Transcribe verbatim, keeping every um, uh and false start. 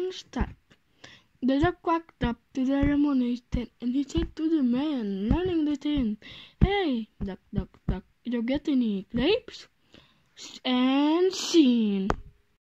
and start. The dog walked up to the lemonade stand and he said to the man running the tent, "Hey, duck, duck, duck, you get any grapes?" And scene.